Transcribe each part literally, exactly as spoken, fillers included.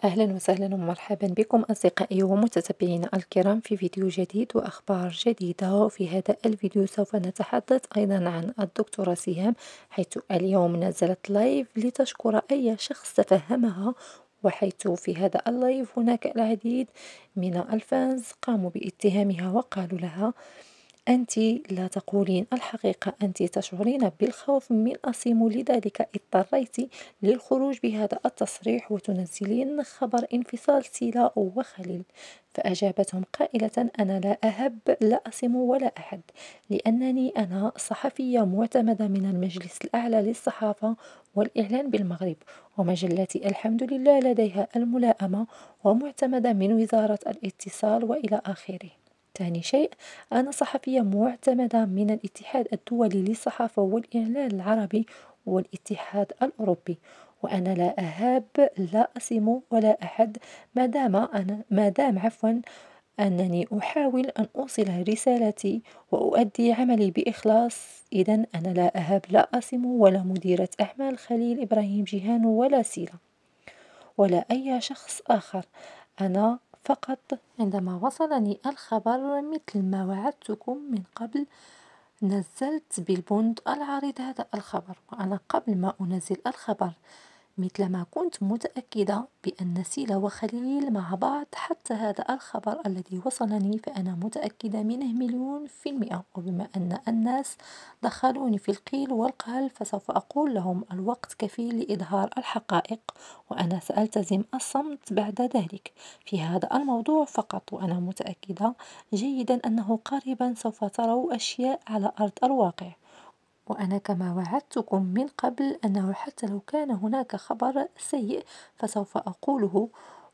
أهلا وسهلا ومرحبا بكم أصدقائي ومتتبعين الكرام في فيديو جديد وأخبار جديدة. وفي هذا الفيديو سوف نتحدث أيضا عن الدكتورة سهام، حيث اليوم نزلت لايف لتشكر أي شخص تفهمها، وحيث في هذا اللايف هناك العديد من الفانز قاموا باتهامها وقالوا لها: أنت لا تقولين الحقيقة، أنت تشعرين بالخوف من أسيمو، لذلك اضطريت للخروج بهذا التصريح وتنزلين خبر انفصال سيلا وخليل. فأجابتهم قائلة: أنا لا أهب لا أسيمو ولا أحد، لأنني أنا صحفية معتمدة من المجلس الأعلى للصحافة والإعلان بالمغرب، ومجلتي الحمد لله لديها الملائمة ومعتمدة من وزارة الاتصال وإلى آخره. ثاني شيء، أنا صحفية معتمدة من الاتحاد الدولي للصحافة والإعلان العربي والاتحاد الأوروبي، وأنا لا أهاب لا أسيمو ولا أحد، ما دام أنا ما دام عفوا أنني أحاول أن أوصل رسالتي وأؤدي عملي بإخلاص. إذا أنا لا أهاب لا أسيمو ولا مديرة أعمال خليل إبراهيم جيهان ولا سيلا ولا أي شخص آخر. أنا فقط عندما وصلني الخبر مثل ما وعدتكم من قبل نزلت بالبند العريض هذا الخبر، وأنا قبل ما أنزل الخبر مثلما كنت متأكدة بأن سيلا وخليل مع بعض، حتى هذا الخبر الذي وصلني فأنا متأكدة منه مليون في المئة. وبما أن الناس دخلوني في القيل والقال فسوف أقول لهم: الوقت كفيل لإظهار الحقائق، وأنا سألتزم الصمت بعد ذلك في هذا الموضوع فقط. وأنا متأكدة جيدا أنه قريبا سوف تروا أشياء على أرض الواقع. وأنا كما وعدتكم من قبل أنه حتى لو كان هناك خبر سيء فسوف أقوله.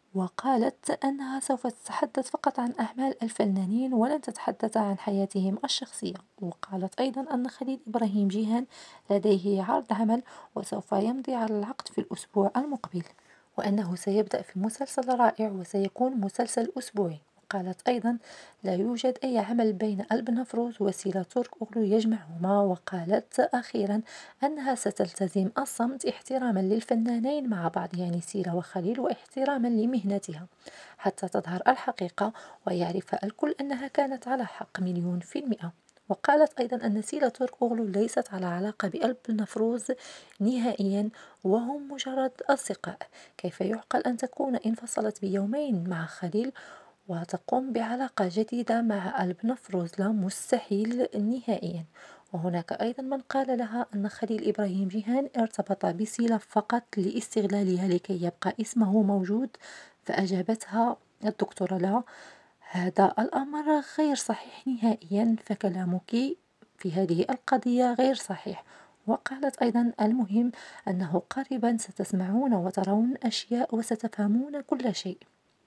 وقالت أنها سوف تتحدث فقط عن أعمال الفنانين ولن تتحدث عن حياتهم الشخصية. وقالت أيضا أن خليل إبراهيم جيهان لديه عرض عمل وسوف يمضي على العقد في الأسبوع المقبل، وأنه سيبدأ في مسلسل رائع وسيكون مسلسل أسبوعي. قالت أيضا: لا يوجد أي عمل بين البنفروز وسيلا ترك أغلو يجمعهما. وقالت أخيرا أنها ستلتزم الصمت احتراما للفنانين مع بعض، يعني سيلا وخليل، واحتراما لمهنتها حتى تظهر الحقيقة ويعرف الكل أنها كانت على حق مليون في المئة. وقالت أيضا أن سيلا ترك أغلو ليست على علاقة بقلب النفروز نهائيا، وهم مجرد أصدقاء. كيف يعقل أن تكون انفصلت بيومين مع خليل وتقوم بعلاقة جديدة مع البنفروز؟ لا، مستحيل نهائيا. وهناك أيضا من قال لها أن خليل إبراهيم جيهان ارتبط بسيلا فقط لاستغلالها لكي يبقى اسمه موجود. فأجابتها الدكتورة: لا، هذا الأمر غير صحيح نهائيا، فكلامك في هذه القضية غير صحيح. وقالت أيضا: المهم أنه قريبا ستسمعون وترون أشياء وستفهمون كل شيء.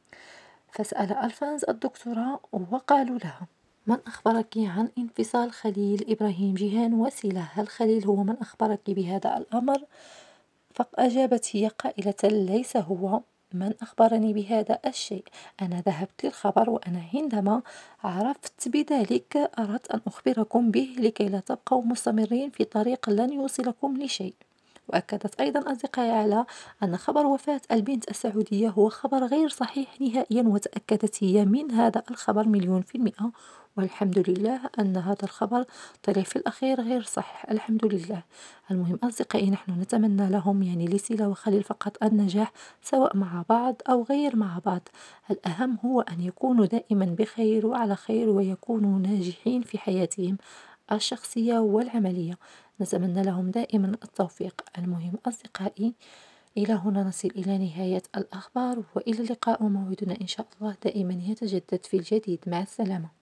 فسأل الفانز الدكتورة وقالوا لها: من أخبرك عن انفصال خليل إبراهيم جيهان وسيلة؟ هل خليل هو من أخبرك بهذا الأمر؟ فأجابت هي قائلة: ليس هو من أخبرني بهذا الشيء، أنا ذهبت للخبر، وأنا عندما عرفت بذلك أردت أن أخبركم به لكي لا تبقوا مستمرين في طريق لن يوصلكم لشيء. وأكدت أيضا أصدقائي على أن خبر وفاة البنت السعودية هو خبر غير صحيح نهائيا، وتأكدت هي من هذا الخبر مليون في المئة. والحمد لله أن هذا الخبر طلع في الأخير غير صحيح، الحمد لله. المهم أصدقائي، نحن نتمنى لهم، يعني لسيلا وخليل، فقط النجاح سواء مع بعض أو غير مع بعض. الأهم هو أن يكونوا دائما بخير وعلى خير ويكونوا ناجحين في حياتهم الشخصية والعملية. نتمنى لهم دائما التوفيق. المهم أصدقائي، إلى هنا نصل إلى نهاية الأخبار، وإلى اللقاء، وموعدنا إن شاء الله دائما يتجدد في الجديد. مع السلامة.